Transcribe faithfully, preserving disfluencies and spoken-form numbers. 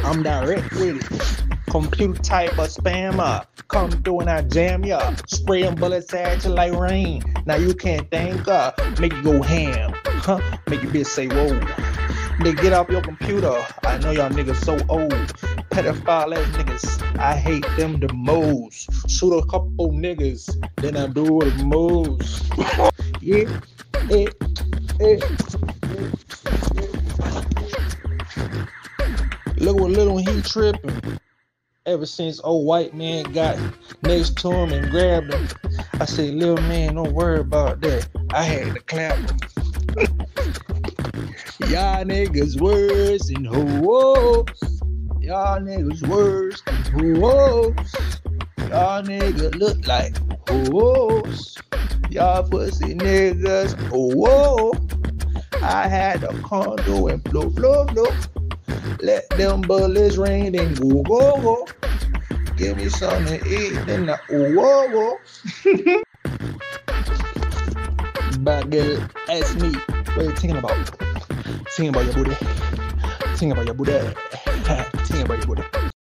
I'm direct with it. Computer type of spammer. Come through and I jam ya. Spraying bullets at you like rain. Now you can't think uh make you go ham. Huh? Make your bitch say whoa. Nigga, get off your computer. I know y'all niggas so old. Pedophile ass niggas. I hate them the most. Shoot a couple niggas. Then I do the most. Yeah. Eh, eh, eh, eh. Look what little he tripping. Ever since old white man got next to him and grabbed him, I said, little man, don't worry about that. I had to clap him. Y'all niggas worse than hoes. Y'all niggas worse than hoes. Y'all niggas look like hoes. Y'all pussy niggas, oh, I had a condo and blow, blow, blow. Let them bullets rain and go, go, go. Give me something to eat and I, oh, oh, oh. Bad girl, ask me, what you thinking about? Thinking about your booty. Thinking about your booty. Thinking about your booty.